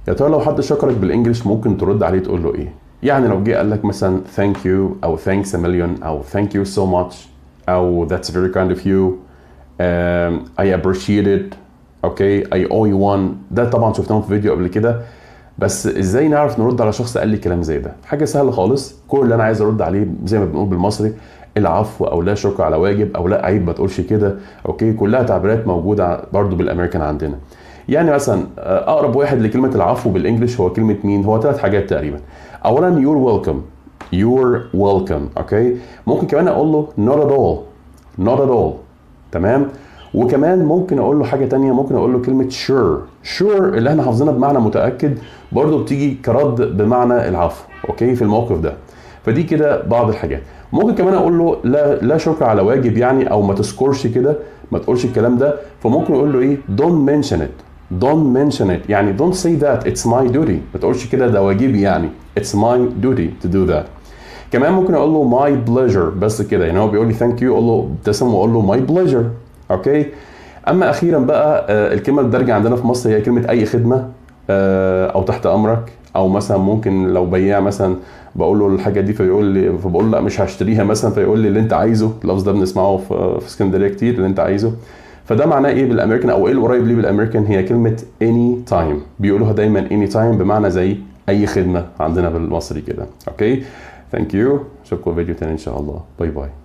يا ترى لو حد شكرك بالانجلش ممكن ترد عليه تقول له ايه؟ يعني لو جه قال لك مثلا thank you او thanks a million او thank you so much او that's very kind of you, I appreciate it, okay, I owe you one. ده طبعا شفناه في فيديو قبل كده. بس ازاي نعرف نرد على شخص قال لي كلام زي ده؟ حاجه سهله خالص. كل اللي انا عايز ارد عليه زي ما بنقول بالمصري العفو او لا شكر على واجب او لا عيب ما تقولش كده، اوكي. كلها تعبيرات موجوده برضو بالامريكان عندنا. يعني مثلا اقرب واحد لكلمه العفو بالانجلش هو كلمه مين؟ هو 3 حاجات تقريبا. اولا you're welcome. you're welcome، اوكي. ممكن كمان اقول له not at all. not at all، تمام. وكمان ممكن اقول له حاجه تانية، ممكن اقول له كلمه sure اللي احنا حافظينها بمعنى متاكد، برضو بتيجي كرد بمعنى العفو، اوكي، في الموقف ده. فدي كده بعض الحاجات. ممكن كمان اقول له لا شكر على واجب يعني، او ما تذكرش كده، ما تقولش الكلام ده. فممكن اقول له ايه؟ don't mention it، يعني don't say that it's my duty. ما تقولش كده ده واجبي يعني، it's my duty to do that. كمان ممكن اقول له my pleasure بس كده، يعني هو بيقول لي ثانك يو اقول له ابتسم واقول له my pleasure، اوكي. اما اخيرا بقى الكلمه الدارجه عندنا في مصر هي كلمه اي خدمه، او تحت امرك. او مثلا ممكن لو بياع مثلا بقول له الحاجه دي فيقول لي، فبقول له لا مش هشتريها مثلا، فيقول لي اللي انت عايزه. اللفظ ده بنسمعه في اسكندريه كتير، اللي انت عايزه. فده معناه ايه بالامريكان، او ايه القريب ليه بالامريكان؟ هي كلمه any time. بيقولوها دايما any time بمعنى زي اي خدمه عندنا بالمصري كده، اوكي. ثانك يو، اشوفكم فيديو تاني ان شاء الله. باي باي.